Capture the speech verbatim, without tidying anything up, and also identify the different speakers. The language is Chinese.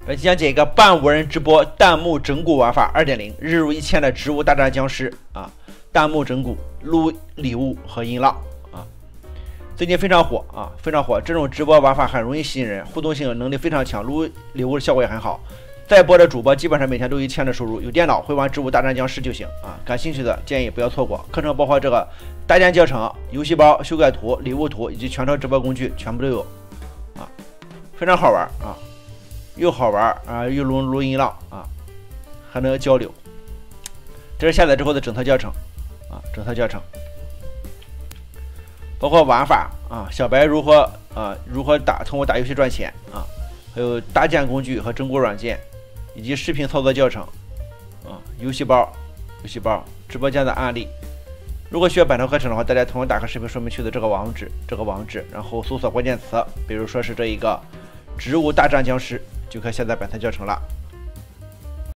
Speaker 1: 本期讲解一个半无人直播弹幕整蛊玩法 二点零， 日入一千的植物大战僵尸啊，弹幕整蛊、撸礼物和音浪啊，最近非常火啊，非常火。这种直播玩法很容易吸引人，互动性能力非常强，撸礼物的效果也很好。在播的主播基本上每天都有一千的收入，有电脑会玩植物大战僵尸就行啊。感兴趣的建议不要错过。课程包括这个搭建教程、游戏包、修改图、礼物图以及全套直播工具，全部都有啊，非常好玩啊。又好玩啊，又录录音浪啊，还能交流。这是下载之后的整套教程啊，整套教程包括玩法啊，小白如何啊如何打通过打游戏赚钱啊，还有搭建工具和整蛊软件，以及视频操作教程啊，游戏包、游戏包直播间的案例。如果需要本套课程的话，大家同样打开视频说明区的这个网址，这个网址，然后搜索关键词，比如说是这一个植物大战僵尸，就可以下载本套教程了。